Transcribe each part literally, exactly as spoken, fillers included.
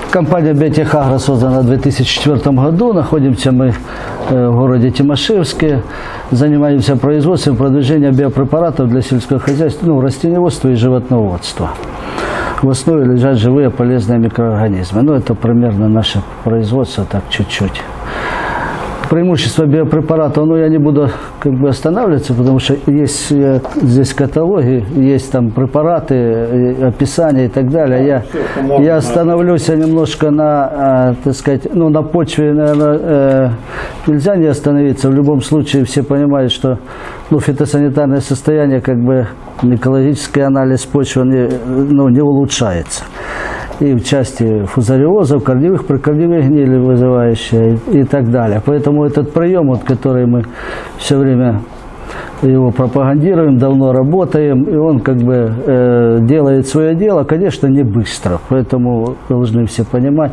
Компания «Биотехагро» создана в две тысячи четвёртом году. Находимся мы в городе Тимошевске. Занимаемся производством и продвижением биопрепаратов для сельского хозяйства, ну, растениеводства и животноводства. В основе лежат живые полезные микроорганизмы. Ну, это примерно наше производство, так чуть-чуть. Преимущество биопрепаратов, ну, я не буду как бы останавливаться, потому что есть здесь каталоги, есть там препараты, описания и так далее. Я, я остановлюсь немножко на, так сказать, ну, на почве, наверное, нельзя не остановиться. В любом случае все понимают, что, ну, фитосанитарное состояние, как бы, экологический анализ почвы, не, ну, не улучшается. И в части фузариозов, корневых, прикорневых гнили вызывающие и, и так далее. Поэтому этот прием, вот, который мы все время его пропагандируем, давно работаем, и он как бы э, делает свое дело, конечно, не быстро. Поэтому должны все понимать,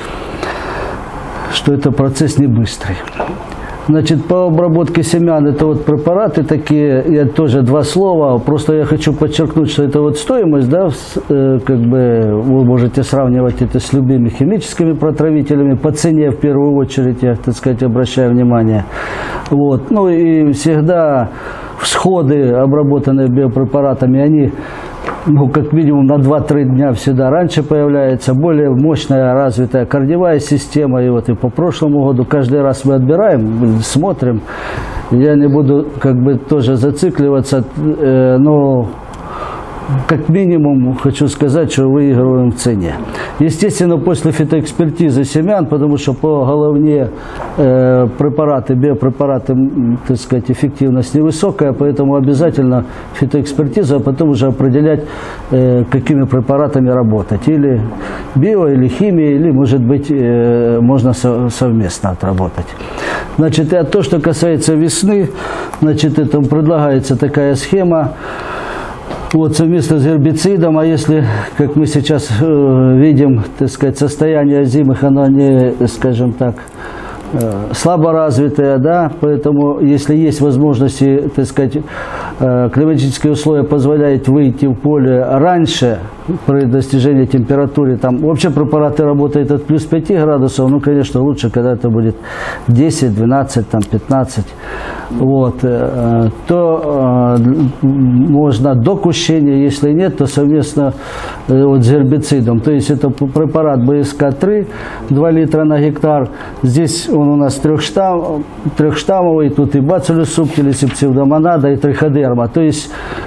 что это процесс не быстрый. Значит, по обработке семян, это вот препараты такие, я тоже два слова, просто я хочу подчеркнуть, что это вот стоимость, да, э, как бы вы можете сравнивать это с любыми химическими протравителями, по цене в первую очередь, я, так сказать, обращаю внимание. Вот. Ну и всегда всходы, обработанные биопрепаратами, они, ну, как минимум на два-три дня всегда раньше появляется, более мощная развитая корневая система. И вот и по прошлому году каждый раз мы отбираем, смотрим. Я не буду как бы тоже зацикливаться, э, но как минимум хочу сказать, что выигрываем в цене. Естественно, после фитоэкспертизы семян, потому что по головне э, препараты, биопрепараты, так сказать, эффективность невысокая, поэтому обязательно фитоэкспертиза, а потом уже определять, э, какими препаратами работать. Или био, или химия, или, может быть, э, можно со, совместно отработать. Значит, а то, что касается весны, значит, это предлагается такая схема. Вот совместно с гербицидом, а если, как мы сейчас э, видим, так сказать, состояние озимых, оно не, скажем так, э, слабо развитое, да, поэтому если есть возможности, так сказать, э, климатические условия позволяют выйти в поле раньше, при достижении температуры, там вообще препараты работают от плюс пяти градусов, ну, конечно, лучше, когда это будет десять, двенадцать, там, пятнадцать, вот, э, то э, можно до кущения, если нет, то совместно э, вот, с гербицидом, то есть это препарат бэ эс ка три, два литра на гектар, здесь он у нас трехштам, трехштаммовый, тут и бациллус субтилис, и псевдомонада, и триходерма, то есть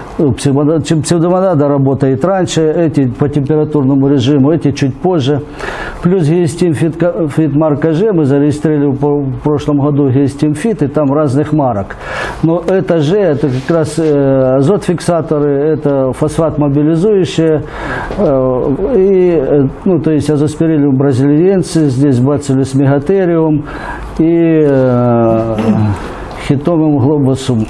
псевдомонада работает раньше, эти по температурному режиму, эти чуть позже. Плюс геостим фит, фит марка G, мы зарегистрировали в прошлом году геостим фит, и там разных марок. Но это G, это как раз э, азотфиксаторы, это фосфат мобилизующие, э, и, ну, то есть азоспириллиум бразилиенсис, здесь бациллус мегатериум и э, хитомиум глобусум.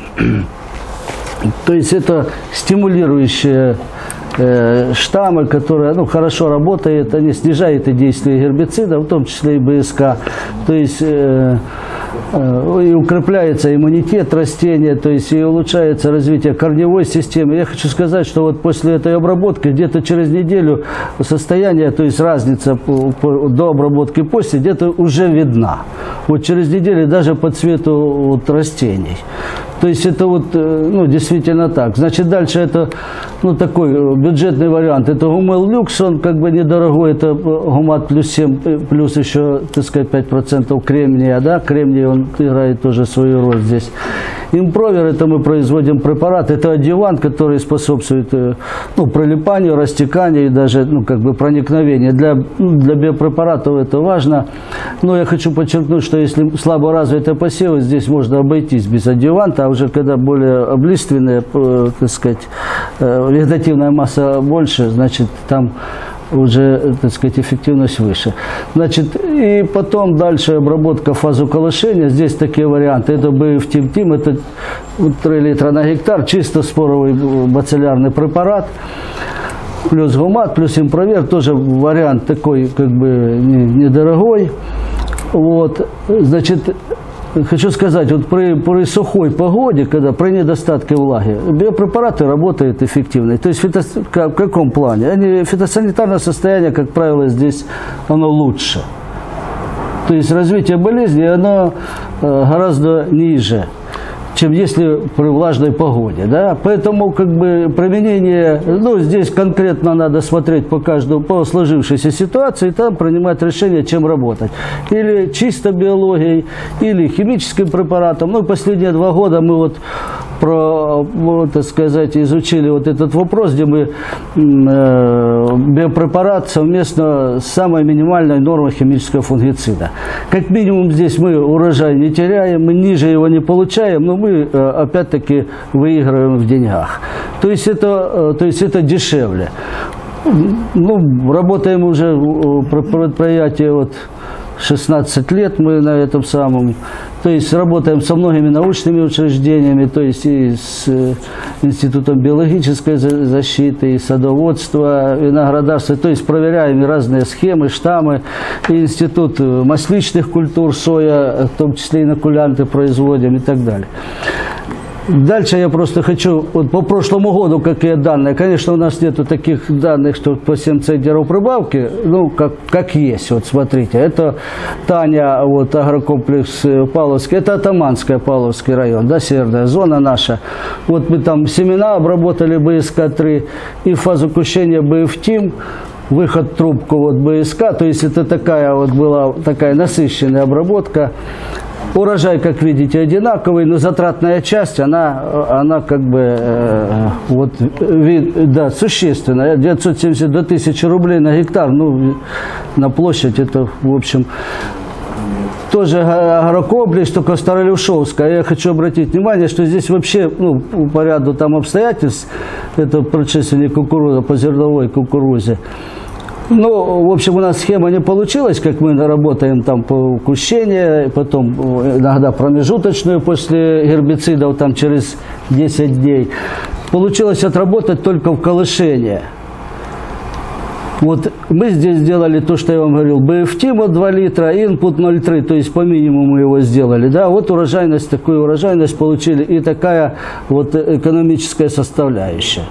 То есть это стимулирующие э, штаммы, которые, ну, хорошо работают, они снижают и действие гербицида, в том числе и бэ эс ка. То есть э, э, и укрепляется иммунитет растения, то есть и улучшается развитие корневой системы. Я хочу сказать, что вот после этой обработки где-то через неделю состояние, то есть разница по, по, до обработки после, где-то уже видна. Вот через неделю даже по цвету вот, растений. То есть это вот, ну, действительно так. Значит, дальше это, ну, такой бюджетный вариант. Это Гумел Люкс, он как бы недорогой, это Гумат плюс семь, плюс еще, так сказать, пять процентов кремния, да, кремний, он играет тоже свою роль здесь. Импровер, это мы производим препарат, это адъювант, который способствует, ну, прилипанию, растеканию и даже, ну, как бы проникновению. Для, для биопрепаратов это важно. Но я хочу подчеркнуть, что если слабо развитые посевы, здесь можно обойтись без адъюванта, а уже когда более облиственная, так сказать, вегетативная масса больше, значит, там уже, так сказать, эффективность выше. Значит, и потом дальше обработка фазу колышения. Здесь такие варианты. Это бэ эф Тим-Тим, это три литра на гектар, чисто споровый бациллярный препарат. Плюс Гумат, плюс Импровер, тоже вариант такой, как бы, недорогой. Вот, значит, хочу сказать, вот при, при сухой погоде, когда при недостатке влаги, биопрепараты работают эффективно. То есть фито, в каком плане? Они, фитосанитарное состояние, как правило, здесь оно лучше. То есть развитие болезни, оно э, гораздо ниже, чем если при влажной погоде, да, поэтому как бы применение, ну, здесь конкретно надо смотреть по каждому, по сложившейся ситуации, и там принимать решение, чем работать, или чисто биологией, или химическим препаратом. Ну, последние два года мы вот про, вот, так сказать, изучили вот этот вопрос, где мы э, биопрепарат совместно с самой минимальной нормой химического фунгицида. Как минимум здесь мы урожай не теряем, мы ниже его не получаем, но мы опять-таки выигрываем в деньгах. То есть это, то есть это дешевле. Ну, работаем уже про предприятие вот шестнадцать лет мы на этом самом. То есть работаем со многими научными учреждениями, то есть и с Институтом биологической защиты, и садоводства, виноградарства. То есть проверяем разные схемы, штаммы. И Институт масличных культур, соя, в том числе инокулянты производим и так далее. Дальше я просто хочу, вот по прошлому году какие данные, конечно, у нас нету таких данных, что по семь центнеров прибавки, ну, как, как есть, вот смотрите, это Таня, вот агрокомплекс Павловский, это Атаманская, Павловский район, да, северная зона наша. Вот мы там семена обработали бэ эс ка три и фазу кущения БФТИМ, выход в трубку вот бэ эс ка, то есть это такая вот была такая насыщенная обработка. Урожай, как видите, одинаковый, но затратная часть, она, она как бы, э, вот, вид, да, существенная. девятьсот семьдесят две тысячи рублей на гектар, ну, на площадь, это, в общем, тоже агрокомплекс, только Старолюшовская. Я хочу обратить внимание, что здесь вообще, ну, по ряду там обстоятельств, это предшественник кукурузы, по зерновой кукурузе. Ну, в общем, у нас схема не получилась, как мы работаем там по кущению, потом иногда промежуточную после гербицидов, там через десять дней. Получилось отработать только в колышение. Вот мы здесь сделали то, что я вам говорил, БФТИМ вот два литра, инпут ноль целых три, то есть по минимуму его сделали, да, вот урожайность, такую урожайность получили и такая вот экономическая составляющая.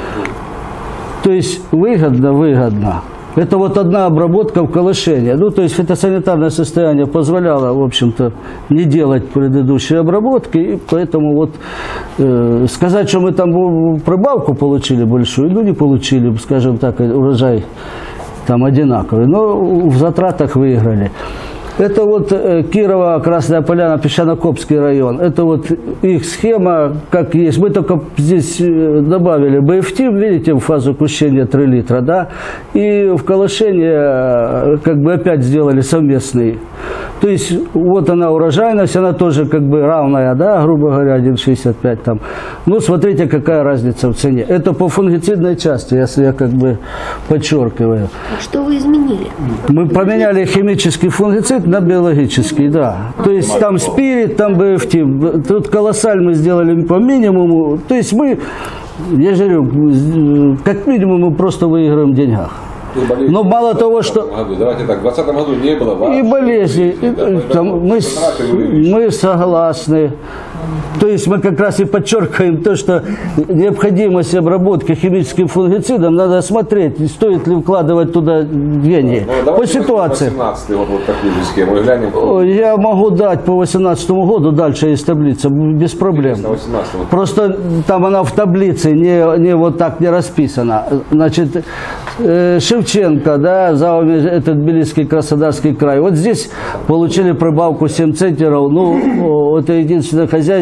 То есть выгодно, выгодно. Это вот одна обработка в колышение. Ну, то есть фитосанитарное состояние позволяло, в общем-то, не делать предыдущие обработки. И поэтому вот э, сказать, что мы там прибавку получили большую, ну, не получили, скажем так, урожай там одинаковый. Но в затратах выиграли. Это вот Кирова, Красная Поляна, Песчано-Копский район. Это вот их схема, как есть. Мы только здесь добавили БФТИМ, видите, в фазу кущения три литра, да, и в колышение как бы опять сделали совместный. То есть вот она урожайность, она тоже как бы равная, да, грубо говоря, один шестьдесят пять там. Ну, смотрите, какая разница в цене. Это по фунгицидной части, если я как бы подчеркиваю. А что вы изменили? Мы поменяли химический фунгицид на биологический, да. То есть там спирит, там БФТИМ. Тут колоссаль мы сделали по минимуму. То есть мы, я же говорю, как минимум мы просто выиграем в деньгах. Но мало того, что... Давайте так, в двадцатом году не было вообще. И болезни. И, там, мы, мы согласны. То есть мы как раз и подчеркиваем то, что необходимость обработки химическим фунгицидом надо смотреть, стоит ли вкладывать туда деньги. Ну, по ситуации. восемнадцатый вот, вот такую же схему глянем. Я могу дать по восемнадцатому году, дальше есть таблица, без проблем. Просто там она в таблице, не, не вот так не расписана. Значит, Шевченко, да, Зауме, этот Тбилисский, Краснодарский край. Вот здесь получили прибавку семь центнеров. Ну, это единственное хозяйство.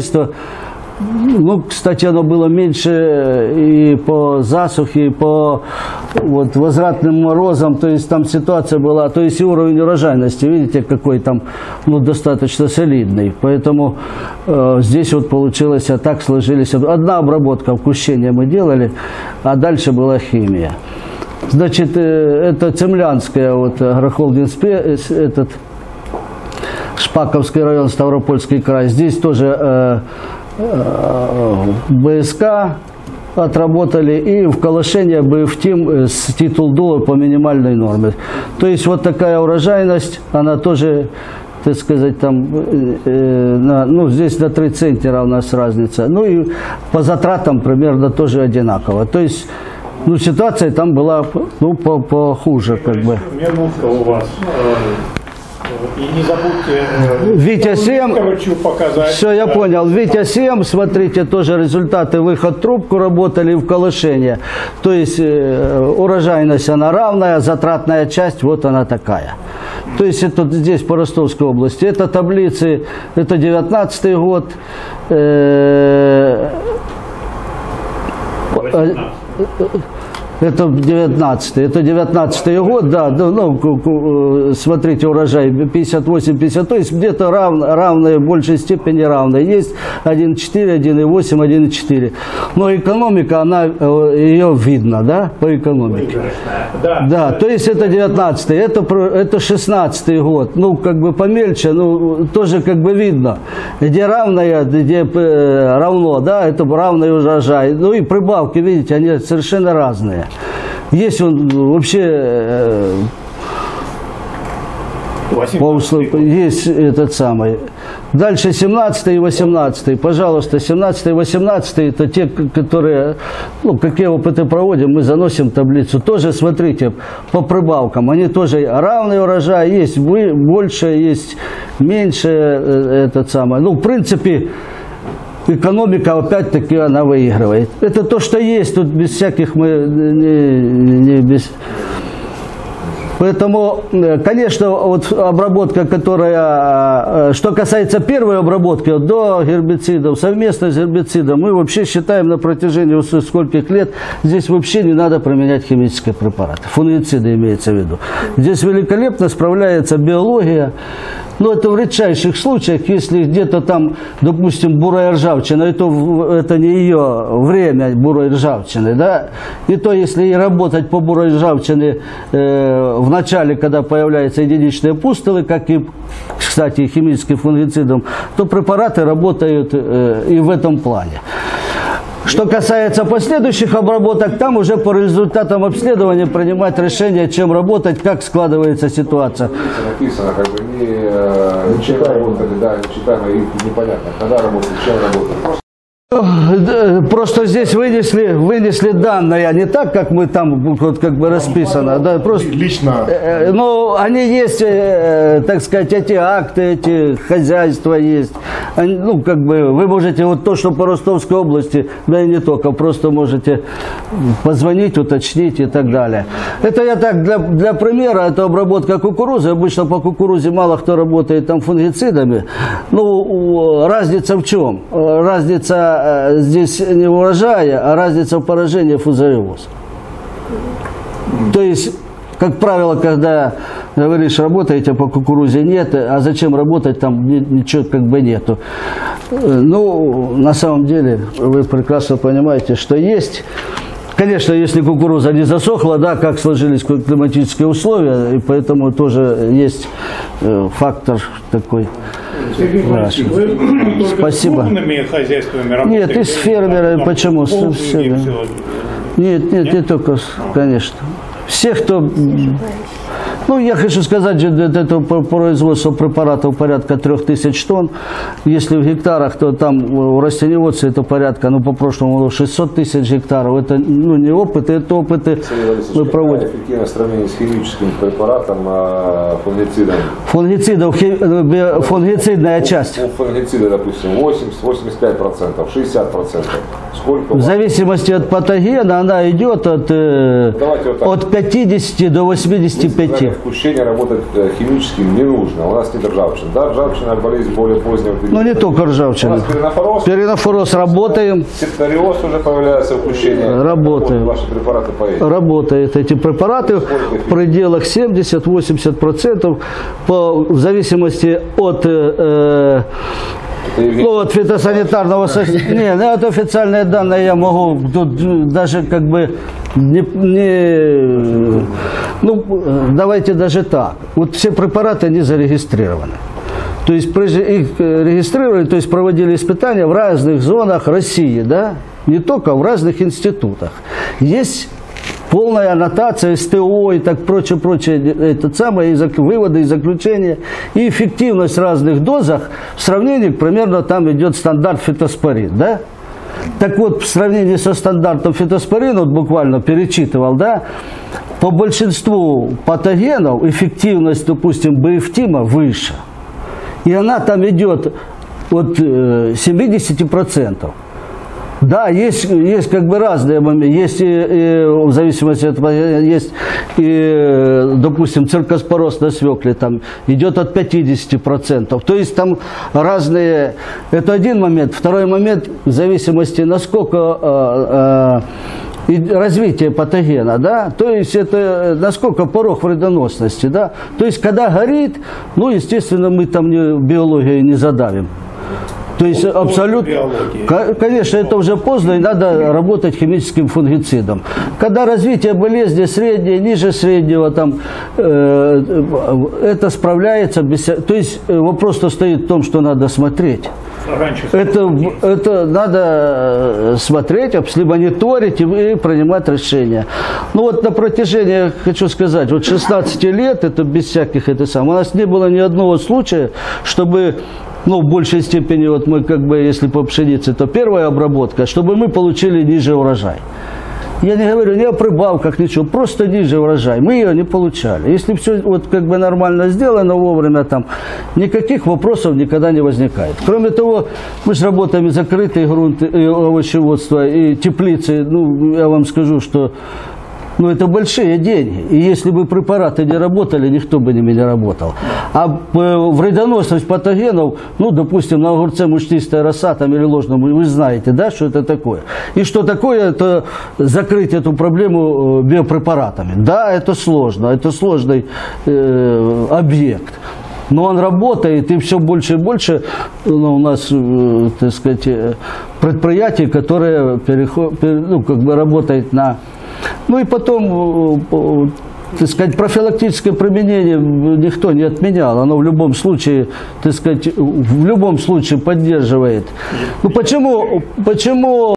Ну, кстати, оно было меньше и по засухе, и по вот, возвратным морозам. То есть там ситуация была, то есть и уровень урожайности, видите, какой там, ну, достаточно солидный. Поэтому э, здесь вот получилось, а так сложились. Одна обработка в кущении мы делали, а дальше была химия. Значит, это Цемлянская, вот, агрохолдинг, этот Шпаковский район, Ставропольский край. Здесь тоже э, э, БСК отработали и в колышение БФТИМ с титул дула по минимальной норме. То есть вот такая урожайность, она тоже так сказать, там, э, на, ну, здесь на три центнера у нас разница. Ну и по затратам примерно тоже одинаково. То есть, ну, ситуация там была, ну, по, похуже, как бы. Минутка у вас. И не забудьте Витя семь, показать. все, я понял. Витя семь, смотрите, тоже результаты. Выход в трубку работали в колышение. То есть э, урожайность она равная, затратная часть вот она такая. То есть это здесь по Ростовской области. Это таблицы, это девятнадцатый год. Э, Это девятнадцатый, это девятнадцатый год, да, ну, смотрите, урожай пятьдесят восемь пятьдесят, то есть где-то рав, равные, в большей степени равные. Есть один и четыре, один и восемь, один и четыре. Но экономика, она, ее видно, да, по экономике. Да, да, то есть это девятнадцатый, это, это шестнадцатый год, ну, как бы помельче, ну, тоже как бы видно, где равное, где равно, да, это равный урожай. Ну и прибавки, видите, они совершенно разные. Есть он вообще э, есть этот самый. Дальше семнадцатый и восемнадцатый. Пожалуйста, семнадцатый и восемнадцатый это те, которые, ну, какие опыты проводим, мы заносим таблицу. Тоже смотрите по прибавкам. Они тоже равный урожай, есть больше, есть меньше, этот самый. Ну, в принципе, экономика, опять-таки, она выигрывает. Это то, что есть, тут без всяких мы не, не без... Поэтому, конечно, вот обработка, которая, что касается первой обработки, до гербицидов, совместно с гербицидом, мы вообще считаем на протяжении скольких лет, здесь вообще не надо применять химические препараты, фунгициды имеется в виду. Здесь великолепно справляется биология. Но это в редчайших случаях, если где-то там, допустим, бурая ржавчина, это, это не ее время бурой ржавчины, да, и то, если и работать по бурой ржавчине э, в начале, когда появляются единичные пустылы, как и, кстати, химическим фунгицидом, то препараты работают э, и в этом плане. Что касается последующих обработок, там уже по результатам обследования принимать решение, чем работать, как складывается ситуация. Написано, как бы не, не чем работали, да, не читаемо и непонятно, когда работать, чем работать. Просто здесь вынесли, вынесли данные, не так, как мы там, вот как бы расписано, да, просто лично. Но они есть, так сказать, эти акты, эти хозяйства есть. Они, ну, как бы, вы можете вот то, что по Ростовской области, да и не только, просто можете позвонить, уточнить и так далее. Это я так, для, для примера, это обработка кукурузы. Обычно по кукурузе мало кто работает там фунгицидами. Ну, разница в чем? Разница здесь не урожая, а разница в поражении фузариоз. То есть, как правило, когда говоришь, работаете по кукурузе, нет, а зачем работать, там ничего как бы нету. Ну, на самом деле, вы прекрасно понимаете, что есть. Конечно, если кукуруза не засохла, да, как сложились климатические условия, и поэтому тоже есть фактор такой. Вы Спасибо. С крупными хозяйствами работаете? Нет, и с фермерами. Почему? Все, Все, все, да. все. Нет, нет, не только, конечно. Все, кто... Ну, я хочу сказать, что это производство препаратов порядка трех тысяч тонн. Если в гектарах, то там в растениеводстве это порядка, ну, по прошлому шестьсот тысяч гектаров. Это, ну, не опыты, это опыты мы проводим. Эффективно в сравнении с химическим препаратом, фунгицидом. Фунгицидов, фунгицидная часть. У фунгицида, допустим, восемьдесят-восемьдесят пять процентов, шестьдесят процентов. Сколько? В зависимости от патогена она идет от, вот от пятидесяти до восьмидесяти пяти. Впущение работать химическим не нужно. У нас нет ржавчины. Да, ржавчина болезнь более позднего периода. Ну, не только ржавчина. У нас перинофороз. Перинофороз работаем. Септориоз уже появляется впущение. Работаем. Ваши препараты по этим. Работают эти препараты в пределах семьдесят-восемьдесят процентов по, в зависимости от... Э, Ну, от фитосанитарного состояния. Не, это официальные данные, я могу тут даже как бы не, не... Ну, давайте даже так. Вот все препараты, они зарегистрированы. То есть их регистрировали, то есть проводили испытания в разных зонах России, да? Не только в разных институтах. Есть полная аннотация, СТО и так прочее, прочее, это самое, и выводы и заключения, и эффективность в разных дозах в сравнении, примерно, там идет стандарт фитоспорин, да? Так вот, в сравнении со стандартом фитоспорина, вот буквально перечитывал, да, по большинству патогенов эффективность, допустим, БФТИМа выше. И она там идет от семьдесят процентов. Да, есть, есть как бы разные моменты. Есть, и, и, в зависимости от есть, и, допустим, циркоспороз на свекле там идет от пятидесяти процентов. То есть там разные. Это один момент. Второй момент, в зависимости насколько э, э, и развитие патогена, да, то есть это насколько порог вредоносности, да. То есть когда горит, ну, естественно, мы там не, биологией не задавим. То есть абсолютно, конечно, это уже поздно, и надо работать химическим фунгицидом. Когда развитие болезни среднее, ниже среднего, там, э, это справляется без... То есть вопрос-то стоит в том, что надо смотреть. Это, это надо смотреть, мониторить и, и принимать решения. Ну вот на протяжении, хочу сказать, вот шестнадцати лет, это без всяких, это самое, у нас не было ни одного случая, чтобы... Ну, в большей степени, вот мы как бы, если по пшенице, то первая обработка, чтобы мы получили ниже урожай. Я не говорю ни о прибавках, ничего, просто ниже урожай. Мы ее не получали. Если все вот как бы нормально сделано вовремя, там, никаких вопросов никогда не возникает. Кроме того, мы же работаем и закрытые грунты, и овощеводство, и теплицы. Ну, я вам скажу, что... Ну, это большие деньги. И если бы препараты не работали, никто бы ними не работал. А вредоносность патогенов, ну, допустим, на огурце мучнистая роса там, или ложному, вы знаете, да, что это такое. И что такое, это закрыть эту проблему биопрепаратами. Да, это сложно, это сложный э, объект. Но он работает, и все больше и больше, ну, у нас, э, так сказать, предприятий, которые переход, ну, как бы работают на... Ну и потом, так сказать, профилактическое применение никто не отменял. Оно в любом случае, так сказать, в любом случае поддерживает. Ну почему, почему